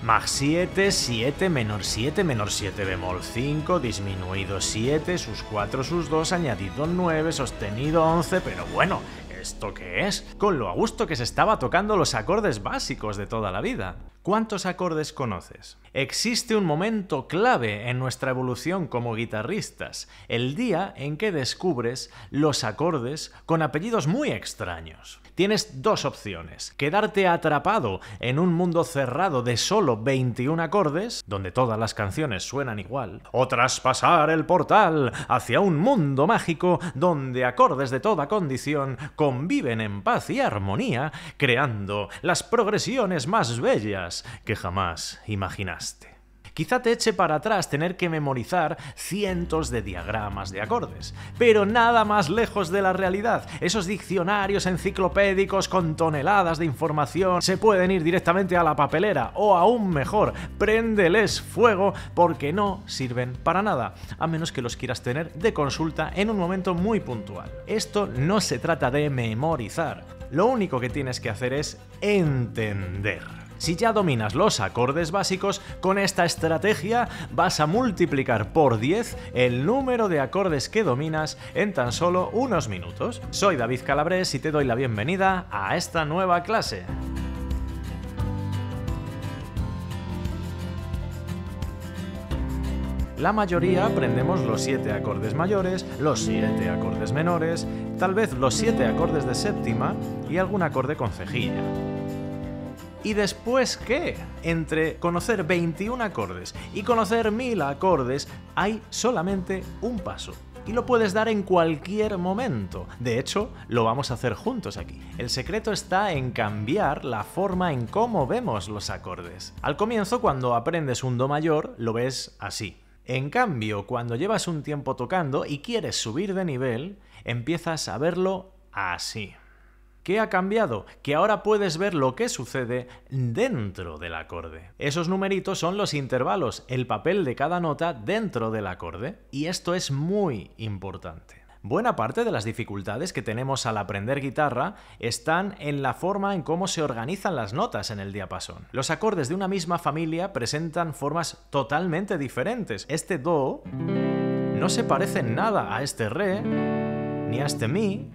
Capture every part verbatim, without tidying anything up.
Mag siete, siete, menor siete, menor siete bemol cinco, disminuido siete, sus cuatro, sus dos, añadido nueve, sostenido once, pero bueno, ¿esto qué es? Con lo a gusto que se estaba tocando los acordes básicos de toda la vida. ¿Cuántos acordes conoces? Existe un momento clave en nuestra evolución como guitarristas, el día en que descubres los acordes con apellidos muy extraños. Tienes dos opciones: quedarte atrapado en un mundo cerrado de solo veintiún acordes, donde todas las canciones suenan igual, o traspasar el portal hacia un mundo mágico donde acordes de toda condición conviven en paz y armonía, creando las progresiones más bellas que jamás imaginaste. Quizá te eche para atrás tener que memorizar cientos de diagramas de acordes, pero nada más lejos de la realidad. Esos diccionarios enciclopédicos con toneladas de información se pueden ir directamente a la papelera, o aún mejor, préndeles fuego porque no sirven para nada, a menos que los quieras tener de consulta en un momento muy puntual. Esto no se trata de memorizar, lo único que tienes que hacer es entender. Si ya dominas los acordes básicos, con esta estrategia vas a multiplicar por diez el número de acordes que dominas en tan solo unos minutos. Soy David Calabres y te doy la bienvenida a esta nueva clase. La mayoría aprendemos los siete acordes mayores, los siete acordes menores, tal vez los siete acordes de séptima y algún acorde con cejilla. ¿Y después qué? Entre conocer veintiún acordes y conocer mil acordes hay solamente un paso. Y lo puedes dar en cualquier momento. De hecho, lo vamos a hacer juntos aquí. El secreto está en cambiar la forma en cómo vemos los acordes. Al comienzo, cuando aprendes un do mayor, lo ves así. En cambio, cuando llevas un tiempo tocando y quieres subir de nivel, empiezas a verlo así. ¿Qué ha cambiado? Que ahora puedes ver lo que sucede dentro del acorde. Esos numeritos son los intervalos, el papel de cada nota dentro del acorde. Y esto es muy importante. Buena parte de las dificultades que tenemos al aprender guitarra están en la forma en cómo se organizan las notas en el diapasón. Los acordes de una misma familia presentan formas totalmente diferentes. Este do no se parece en nada a este re, ni a este mi,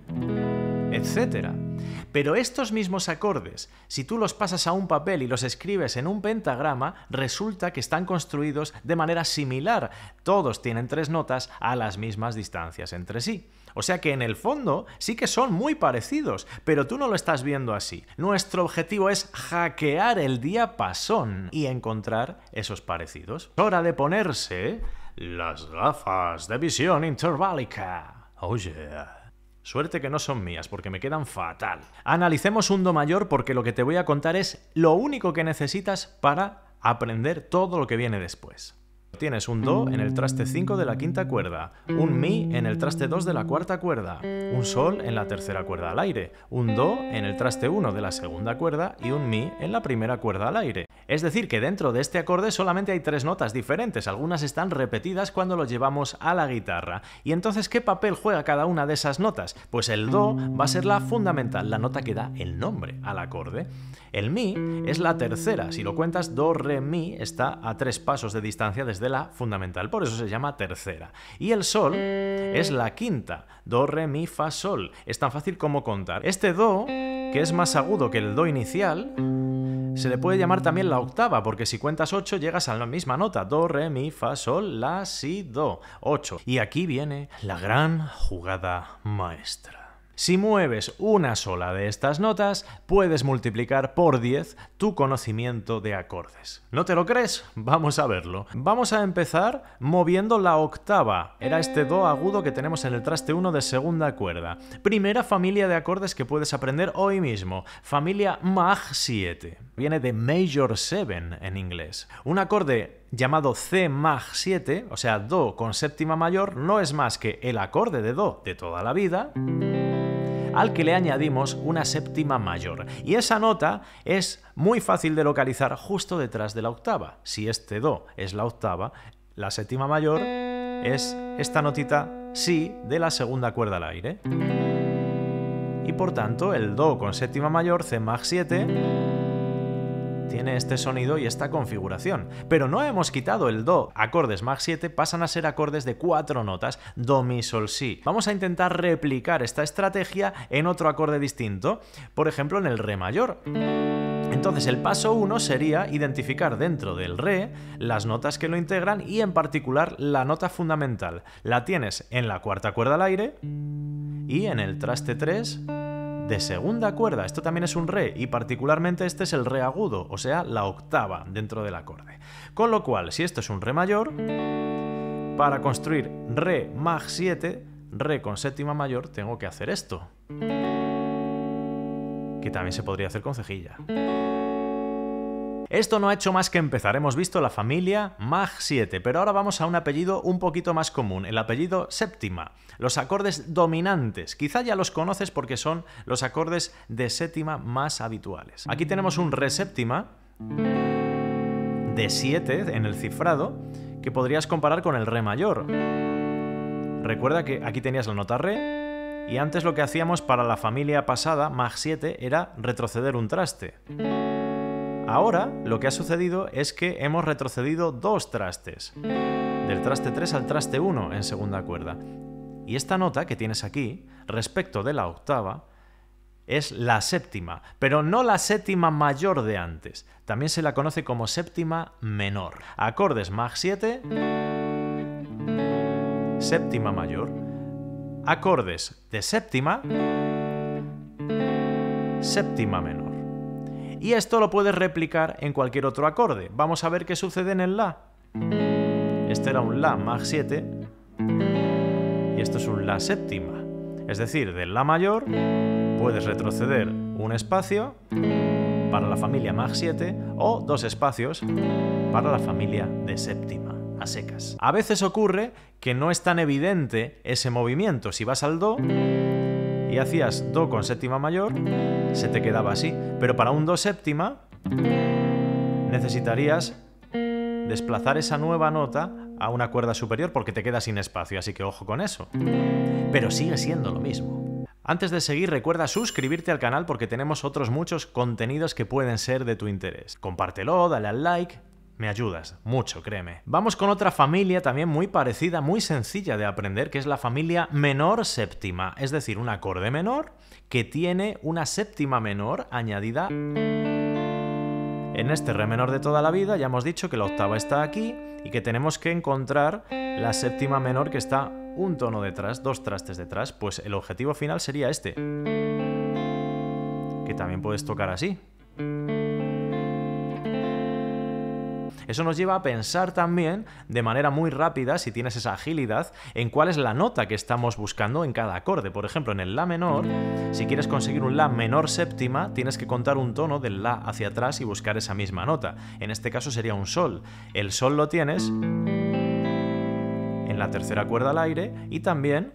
etcétera. Pero estos mismos acordes, si tú los pasas a un papel y los escribes en un pentagrama, resulta que están construidos de manera similar. Todos tienen tres notas a las mismas distancias entre sí. O sea que en el fondo sí que son muy parecidos, pero tú no lo estás viendo así. Nuestro objetivo es hackear el diapasón y encontrar esos parecidos. Hora de ponerse las gafas de visión interválica. Oh yeah. Suerte que no son mías, porque me quedan fatal. Analicemos un do mayor porque lo que te voy a contar es lo único que necesitas para aprender todo lo que viene después. Tienes un do en el traste cinco de la quinta cuerda, un mi en el traste dos de la cuarta cuerda, un sol en la tercera cuerda al aire, un do en el traste uno de la segunda cuerda y un mi en la primera cuerda al aire. Es decir, que dentro de este acorde solamente hay tres notas diferentes, algunas están repetidas cuando lo llevamos a la guitarra. ¿Y entonces qué papel juega cada una de esas notas? Pues el do va a ser la fundamental, la nota que da el nombre al acorde. El mi es la tercera, si lo cuentas, do, re, mi está a tres pasos de distancia desde la fundamental, por eso se llama tercera. Y el sol es la quinta, do, re, mi, fa, sol. Es tan fácil como contar. Este do, que es más agudo que el do inicial, se le puede llamar también la octava, porque si cuentas ocho llegas a la misma nota. Do, re, mi, fa, sol, la, si, do. ocho. Y aquí viene la gran jugada maestra. Si mueves una sola de estas notas, puedes multiplicar por diez tu conocimiento de acordes. ¿No te lo crees? Vamos a verlo. Vamos a empezar moviendo la octava. Era este do agudo que tenemos en el traste uno de segunda cuerda. Primera familia de acordes que puedes aprender hoy mismo. Familia Mag siete. Viene de Major siete en inglés. Un acorde llamado C Mag siete, o sea, do con séptima mayor, no es más que el acorde de do de toda la vida, al que le añadimos una séptima mayor. Y esa nota es muy fácil de localizar justo detrás de la octava. Si este do es la octava, la séptima mayor es esta notita si de la segunda cuerda al aire. Y por tanto, el do con séptima mayor, C Mag siete, tiene este sonido y esta configuración. Pero no hemos quitado el do. Acordes Maj siete pasan a ser acordes de cuatro notas, do, mi, sol, si. Vamos a intentar replicar esta estrategia en otro acorde distinto, por ejemplo en el re mayor. Entonces el paso uno sería identificar dentro del re las notas que lo integran y en particular la nota fundamental. La tienes en la cuarta cuerda al aire y en el traste tres de segunda cuerda. Esto también es un re y particularmente este es el re agudo, o sea, la octava dentro del acorde. Con lo cual, si esto es un re mayor, para construir re Maj siete, re con séptima mayor, tengo que hacer esto, que también se podría hacer con cejilla. Esto no ha hecho más que empezar. Hemos visto la familia Maj siete, pero ahora vamos a un apellido un poquito más común, el apellido séptima. Los acordes dominantes. Quizá ya los conoces porque son los acordes de séptima más habituales. Aquí tenemos un re séptima de siete en el cifrado que podrías comparar con el re mayor. Recuerda que aquí tenías la nota re y antes lo que hacíamos para la familia pasada, Maj siete, era retroceder un traste. Ahora lo que ha sucedido es que hemos retrocedido dos trastes, del traste tres al traste uno en segunda cuerda. Y esta nota que tienes aquí, respecto de la octava, es la séptima, pero no la séptima mayor de antes. También se la conoce como séptima menor. Acordes Maj siete, séptima mayor. Acordes de séptima, séptima menor. Y esto lo puedes replicar en cualquier otro acorde. Vamos a ver qué sucede en el La. Este era un La Maj siete y esto es un La séptima. Es decir, del La mayor puedes retroceder un espacio para la familia Maj siete o dos espacios para la familia de séptima, a secas. A veces ocurre que no es tan evidente ese movimiento. Si vas al Do y hacías Do con séptima mayor, se te quedaba así. Pero para un Do séptima necesitarías desplazar esa nueva nota a una cuerda superior porque te queda sin espacio, así que ojo con eso. Pero sigue siendo lo mismo. Antes de seguir, recuerda suscribirte al canal porque tenemos otros muchos contenidos que pueden ser de tu interés. Compártelo, dale al like. Me ayudas mucho, créeme. Vamos con otra familia también muy parecida, muy sencilla de aprender, que es la familia menor séptima, es decir, un acorde menor que tiene una séptima menor añadida en este re menor de toda la vida. Ya hemos dicho que la octava está aquí y que tenemos que encontrar la séptima menor que está un tono detrás, dos trastes detrás. Pues el objetivo final sería este, que también puedes tocar así. Eso nos lleva a pensar también de manera muy rápida, si tienes esa agilidad, en cuál es la nota que estamos buscando en cada acorde. Por ejemplo, en el La menor, si quieres conseguir un La menor séptima, tienes que contar un tono del La hacia atrás y buscar esa misma nota. En este caso sería un Sol. El Sol lo tienes en la tercera cuerda al aire y también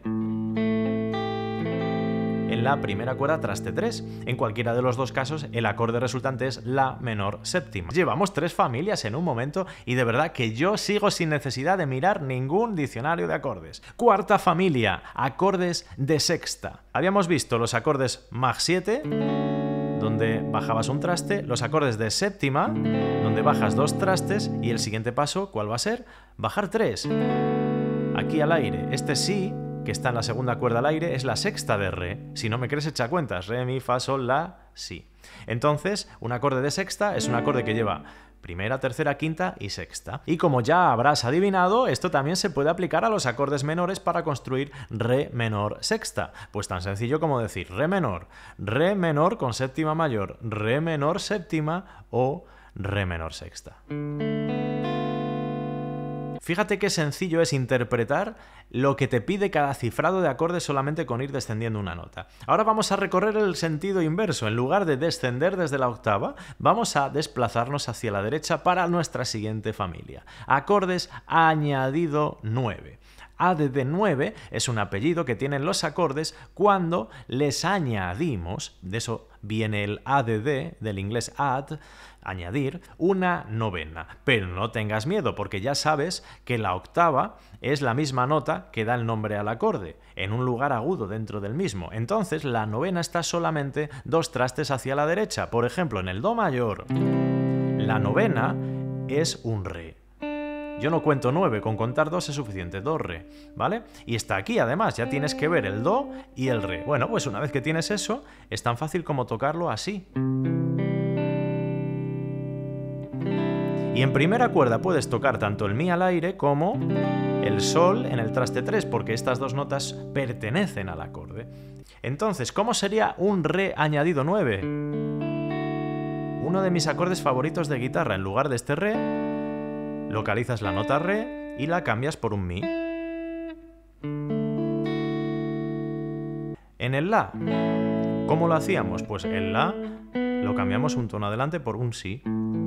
en la primera cuerda traste tres. En cualquiera de los dos casos, el acorde resultante es La menor séptima. Llevamos tres familias en un momento y de verdad que yo sigo sin necesidad de mirar ningún diccionario de acordes. Cuarta familia, acordes de sexta. Habíamos visto los acordes Maj siete, donde bajabas un traste, los acordes de séptima, donde bajas dos trastes, y el siguiente paso, ¿cuál va a ser? Bajar tres. Aquí al aire. Este sí, que está en la segunda cuerda al aire, es la sexta de re. Si no me crees, echa cuentas. Re, mi, fa, sol, la, si. Entonces, un acorde de sexta es un acorde que lleva primera, tercera, quinta y sexta. Y como ya habrás adivinado, esto también se puede aplicar a los acordes menores para construir re menor sexta. Pues tan sencillo como decir re menor, re menor con séptima mayor, re menor séptima o re menor sexta. Fíjate qué sencillo es interpretar lo que te pide cada cifrado de acordes solamente con ir descendiendo una nota. Ahora vamos a recorrer el sentido inverso. En lugar de descender desde la octava, vamos a desplazarnos hacia la derecha para nuestra siguiente familia. Acordes añadido nueve. A D D nueve es un apellido que tienen los acordes cuando les añadimos, de eso viene el A D D, del inglés add, añadir, una novena. Pero no tengas miedo, porque ya sabes que la octava es la misma nota que da el nombre al acorde, en un lugar agudo dentro del mismo. Entonces la novena está solamente dos trastes hacia la derecha. Por ejemplo, en el Do mayor, La novena es un re. Yo no cuento nueve, con contar dos es suficiente, do, re, ¿vale? Y está aquí, además, ya tienes que ver el do y el re. Bueno, pues una vez que tienes eso, es tan fácil como tocarlo así. Y en primera cuerda puedes tocar tanto el mi al aire como el sol en el traste tres, porque estas dos notas pertenecen al acorde. Entonces, ¿cómo sería un re añadido nueve? Uno de mis acordes favoritos de guitarra, en lugar de este re, localizas la nota re y la cambias por un mi. En el la, ¿cómo lo hacíamos? Pues el la lo cambiamos un tono adelante por un si.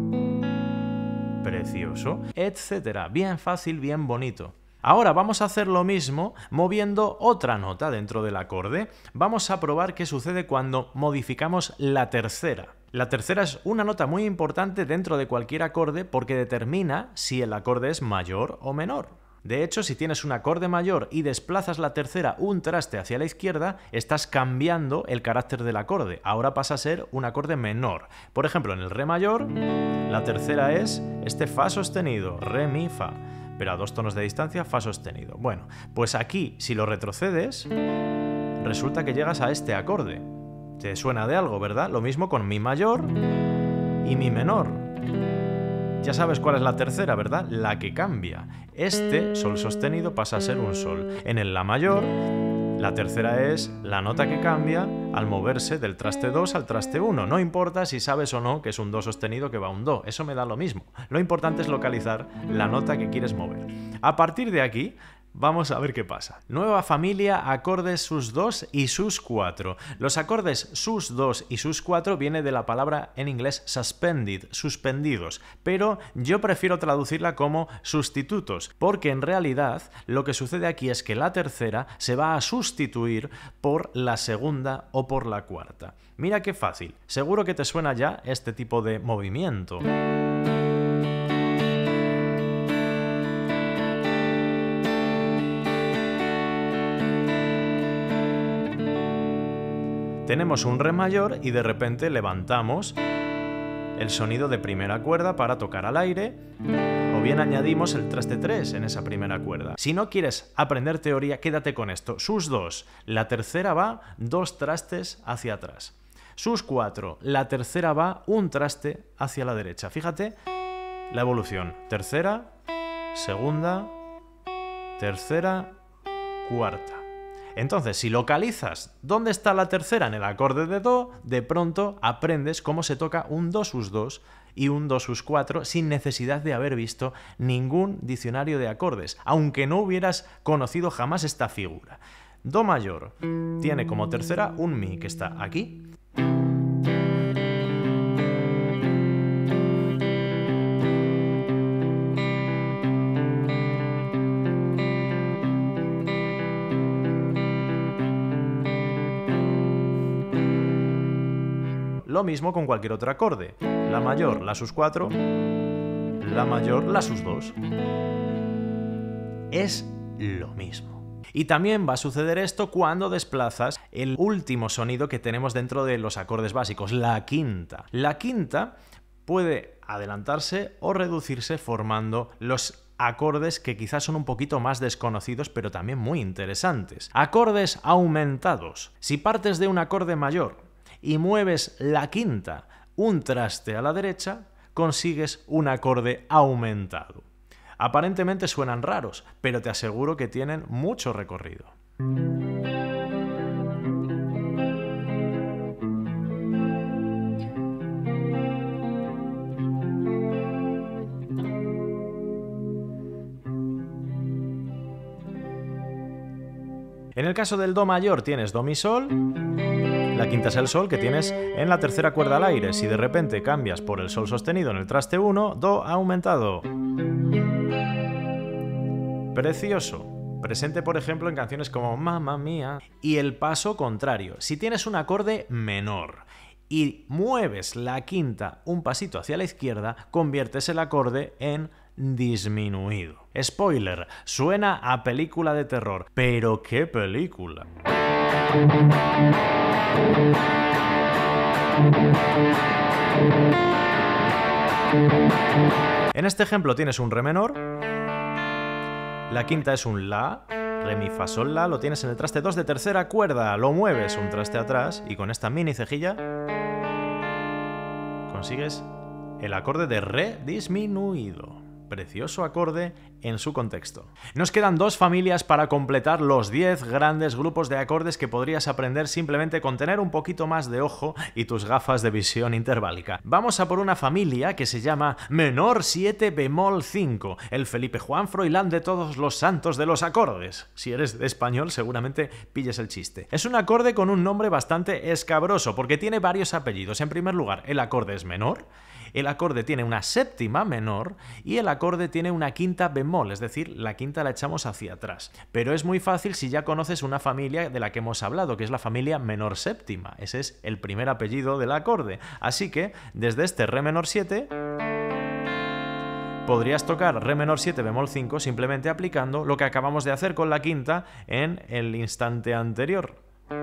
Precioso, etcétera. Bien fácil, bien bonito. Ahora vamos a hacer lo mismo moviendo otra nota dentro del acorde. Vamos a probar qué sucede cuando modificamos la tercera. La tercera es una nota muy importante dentro de cualquier acorde porque determina si el acorde es mayor o menor. De hecho, si tienes un acorde mayor y desplazas la tercera un traste hacia la izquierda, estás cambiando el carácter del acorde. Ahora pasa a ser un acorde menor. Por ejemplo, en el re mayor, la tercera es este fa sostenido, re, mi, fa. Pero a dos tonos de distancia, fa sostenido. Bueno, pues aquí, si lo retrocedes, resulta que llegas a este acorde. Te suena de algo, ¿verdad? Lo mismo con mi mayor y mi menor. Ya sabes cuál es la tercera, ¿verdad? La que cambia. Este sol sostenido pasa a ser un sol. En el la mayor, la tercera es la nota que cambia al moverse del traste dos al traste uno. No importa si sabes o no que es un do sostenido que va a un do. Eso me da lo mismo. Lo importante es localizar la nota que quieres mover. A partir de aquí, vamos a ver qué pasa. Nueva familia, acordes sus dos y sus cuatro. Los acordes sus dos y sus cuatro viene de la palabra en inglés suspended, suspendidos, pero yo prefiero traducirla como sustitutos, porque en realidad lo que sucede aquí es que la tercera se va a sustituir por la segunda o por la cuarta. Mira qué fácil. Seguro que te suena ya este tipo de movimiento. Tenemos un re mayor y de repente levantamos el sonido de primera cuerda para tocar al aire, o bien añadimos el traste tres en esa primera cuerda. Si no quieres aprender teoría, quédate con esto. Sus dos, la tercera va dos trastes hacia atrás. Sus cuatro, la tercera va un traste hacia la derecha. Fíjate la evolución. Tercera, segunda, tercera, cuarta. Entonces, si localizas dónde está la tercera en el acorde de do, de pronto aprendes cómo se toca un do sus dos y un do sus cuatro sin necesidad de haber visto ningún diccionario de acordes, aunque no hubieras conocido jamás esta figura. Do mayor tiene como tercera un mi que está aquí. Lo mismo con cualquier otro acorde. La mayor, la sus cuatro, la mayor, la sus dos. Es lo mismo. Y también va a suceder esto cuando desplazas el último sonido que tenemos dentro de los acordes básicos, la quinta. La quinta puede adelantarse o reducirse formando los acordes que quizás son un poquito más desconocidos, pero también muy interesantes. Acordes aumentados. Si partes de un acorde mayor y mueves la quinta un traste a la derecha, consigues un acorde aumentado. Aparentemente suenan raros, pero te aseguro que tienen mucho recorrido. En el caso del do mayor tienes do mi sol. La quinta es el sol que tienes en la tercera cuerda al aire. Si de repente cambias por el sol sostenido en el traste uno, do aumentado. Precioso. Presente, por ejemplo, en canciones como Mamma Mía. Y el paso contrario. Si tienes un acorde menor y mueves la quinta un pasito hacia la izquierda, conviertes el acorde en disminuido. Spoiler, suena a película de terror. ¿Pero qué película? En este ejemplo tienes un re menor, la quinta es un la, re, mi, fa, sol, la, lo tienes en el traste dos de tercera cuerda, lo mueves un traste atrás y con esta mini cejilla consigues el acorde de re disminuido. Precioso acorde en su contexto. Nos quedan dos familias para completar los diez grandes grupos de acordes que podrías aprender simplemente con tener un poquito más de ojo y tus gafas de visión interválica. Vamos a por una familia que se llama menor siete bemol cinco, el Felipe Juan Froilán de todos los santos de los acordes. Si eres de español seguramente pilles el chiste. Es un acorde con un nombre bastante escabroso porque tiene varios apellidos. En primer lugar, el acorde es menor, el acorde tiene una séptima menor y el acorde tiene una quinta bemol, es decir, la quinta la echamos hacia atrás. Pero es muy fácil si ya conoces una familia de la que hemos hablado, que es la familia menor séptima. Ese es el primer apellido del acorde. Así que, desde este re menor siete, podrías tocar re menor siete bemol cinco simplemente aplicando lo que acabamos de hacer con la quinta en el instante anterior.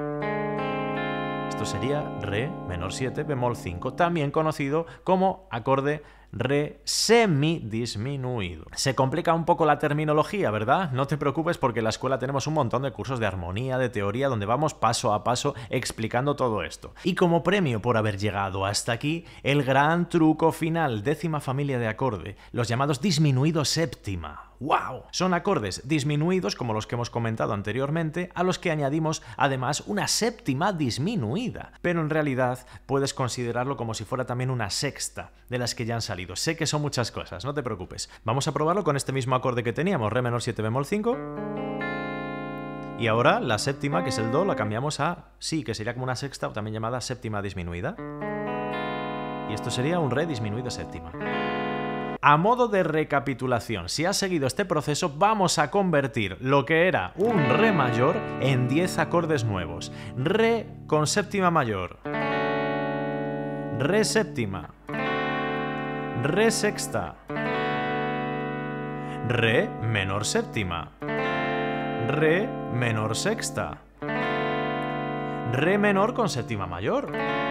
Esto sería re menor siete bemol cinco, también conocido como acorde re semidisminuido. Se complica un poco la terminología, ¿verdad? No te preocupes porque en la escuela tenemos un montón de cursos de armonía, de teoría, donde vamos paso a paso explicando todo esto. Y como premio por haber llegado hasta aquí, el gran truco final, décima familia de acorde, los llamados disminuidos séptima. ¡Wow! Son acordes disminuidos, como los que hemos comentado anteriormente, a los que añadimos además una séptima disminuida. Pero en realidad puedes considerarlo como si fuera también una sexta, de las que ya han salido. Sé que son muchas cosas, no te preocupes. Vamos a probarlo con este mismo acorde que teníamos, re menor siete bemol cinco. Y ahora la séptima, que es el do, la cambiamos a si, que sería como una sexta o también llamada séptima disminuida. Y esto sería un re disminuido séptima. A modo de recapitulación, si has seguido este proceso, vamos a convertir lo que era un re mayor en diez acordes nuevos. Re con séptima mayor, re séptima, re sexta, re menor séptima, re menor sexta, re menor con séptima mayor,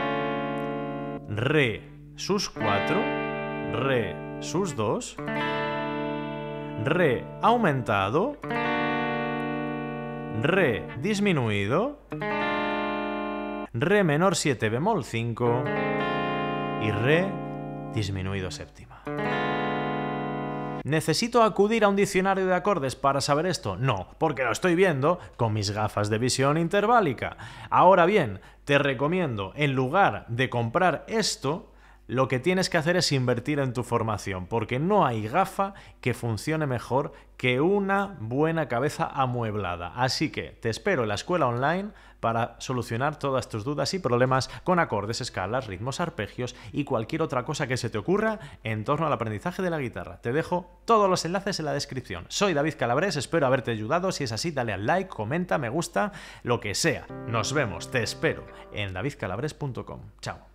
re sus cuatro, re sus dos, re aumentado, re disminuido, re menor siete bemol cinco y re disminuido séptima. ¿Necesito acudir a un diccionario de acordes para saber esto? No, porque lo estoy viendo con mis gafas de visión interválica. Ahora bien, te recomiendo, en lugar de comprar esto, lo que tienes que hacer es invertir en tu formación, porque no hay gafa que funcione mejor que una buena cabeza amueblada. Así que te espero en la escuela online para solucionar todas tus dudas y problemas con acordes, escalas, ritmos, arpegios y cualquier otra cosa que se te ocurra en torno al aprendizaje de la guitarra. Te dejo todos los enlaces en la descripción. Soy David Calabres, espero haberte ayudado. Si es así, dale al like, comenta, me gusta, lo que sea. Nos vemos, te espero en david calabres punto com. Chao.